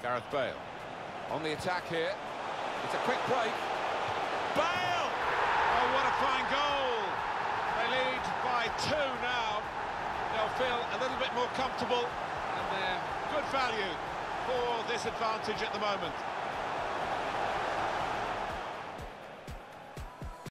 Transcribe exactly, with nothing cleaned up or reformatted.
Gareth Bale on the attack here. It's a quick break. Bale! Oh, what a fine goal! They lead by two now. They'll feel a little bit more comfortable, and they're good value for this advantage at the moment.